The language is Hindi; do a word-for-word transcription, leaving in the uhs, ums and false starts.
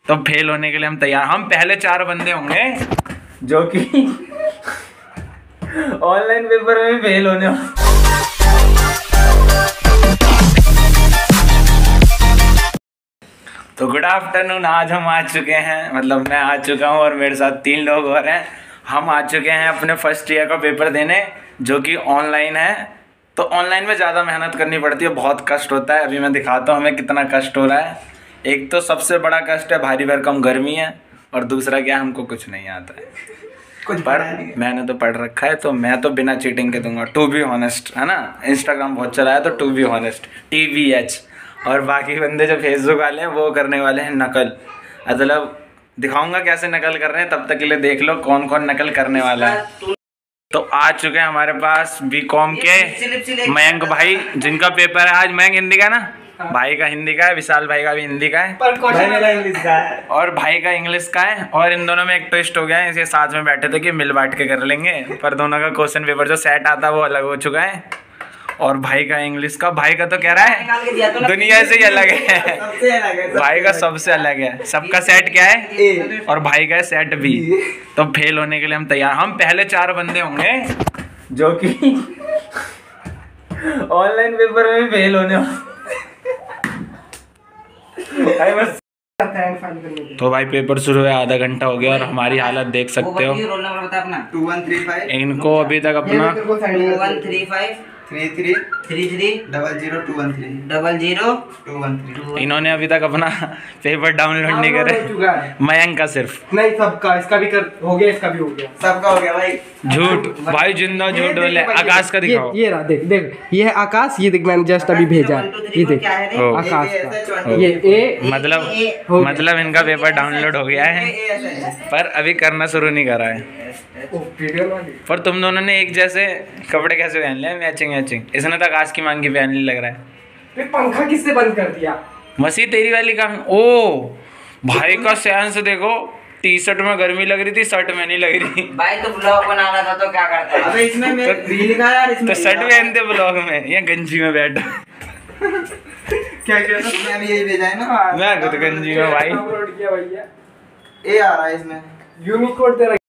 तो फेल होने के लिए हम तैयार। हम पहले चार बंदे होंगे जो कि ऑनलाइन पेपर में फेल होने वाले। तो गुड आफ्टरनून। आज हम आ चुके हैं, मतलब मैं आ चुका हूँ और मेरे साथ तीन लोग और हैं। हम आ चुके हैं अपने फर्स्ट ईयर का पेपर देने, जो कि ऑनलाइन है। तो ऑनलाइन में ज़्यादा मेहनत करनी पड़ती है, बहुत कष्ट होता है। अभी मैं दिखाता हूँ हमें कितना कष्ट हो रहा है। एक तो सबसे बड़ा कष्ट है भारी भरकम गर्मी है, और दूसरा क्या, हमको कुछ नहीं आता है कुछ, पर मैंने तो पढ़ रखा है, तो मैं तो बिना चीटिंग के दूंगा। टू बी ऑनेस्ट, है ना, इंस्टाग्राम बहुत चला है तो to be honest, T V H. और बाकी बंदे जो फेसबुक वाले हैं वो करने वाले हैं नकल। मतलब दिखाऊंगा कैसे नकल कर रहे हैं, तब तक के लिए देख लो कौन कौन नकल करने वाला है। तो आ चुके हैं हमारे पास बी कॉम के मयंक भाई, जिनका पेपर है आज। मयंक हिंदी का ना, भाई का हिंदी का है, विशाल भाई का भी हिंदी का है, पर मेरा इंग्लिश का है, और भाई का इंग्लिश का है। और इन दोनों में एक ट्विस्ट हो गया है, इसे साथ में बैठे थे कि मिल बांट के कर लेंगे, पर दोनों का क्वेश्चन पेपर जो सेट आता वो अलग हो चुका है। और भाई का इंग्लिश का, भाई का तो कह रहा है दुनिया से ही अलग है, भाई का सबसे अलग है। सबका सेट क्या है, और भाई का सेट बी। तो फेल होने के लिए हम तैयार। हम पहले चार बंदे होंगे जो कि ऑनलाइन पेपर में फेल होने वाले। तो भाई पेपर शुरू है, आधा घंटा हो गया और हमारी हालत देख सकते हो। रोल नंबर बता अपना। Two one three five. इनको अभी तक अपना two one three five three three three three double zero two one three double zero two one three. इन्होंने अभी तक अपना पेपर डाउनलोड नहीं करे। मयंक का सिर्फ नहीं, सबका, इसका भी कर हो गया, इसका भी हो गया, सबका हो गया भाई। झूठ भाई, जिंदा झूठ बोले। आकाश का दिखाओ। ये रहा, देख देख, ये है आकाश, ये देख मैंने जस्ट अभी भेजा, ये देख आकाश का, ये ए। मतलब मतलब इनका पेपर डाउनलोड हो गया है, पर अभी करना शुरू नहीं करा है। पर तुम दोनों ने एक जैसे कपड़े कैसे पहन लिया, मैचिंग मैचिंग। इसने तो आकाश की मांग की पहन ली लग रहा है। पंखा किसने बंद कर दिया? मसी तेरी वाली का। ओ भाई का सेंस देखो, टी शर्ट में गर्मी लग रही थी, शर्ट में नहीं लग रही। भाई तो ब्लॉग बनाना था तो क्या करता? अबे इसमें मैं भी लिखा यार, इसमें तो शर्ट पहनते ब्लॉग में या गंजी में बैठा। क्या क्या मैं भी यही भेजा है ना, मैं खुद गंजी में भाई। अपलोड किया भैया, ए आ रहा है इसमें यूनिकोड तेरा।